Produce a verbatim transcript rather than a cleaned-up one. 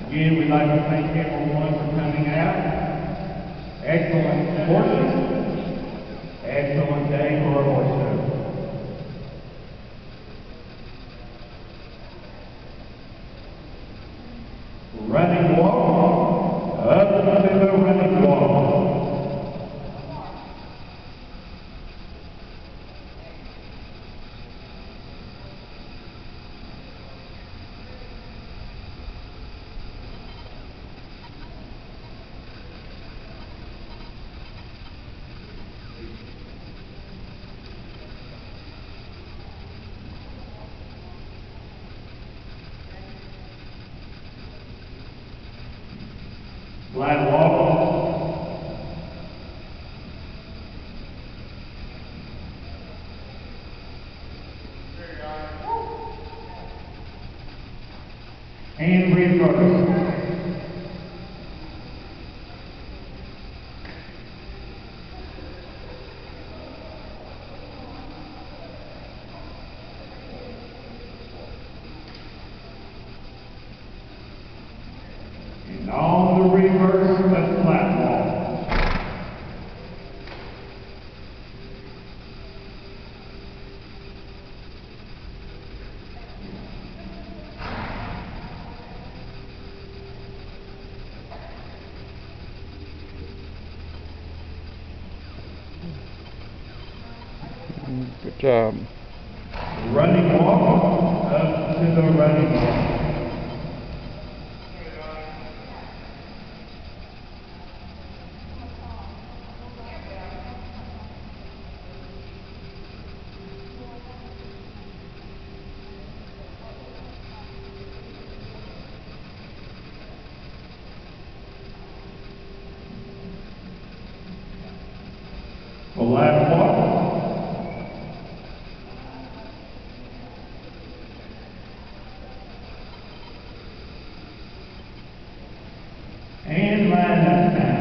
Again, we'd like to thank everyone for coming out. Excellent horses. Excellent day for our horse show. Running walk. Up to the running walk. Flat walk. And reverse. And on the reverse of flat walk. Good job. Running walk, up to the running walk. Flat walk. And line up.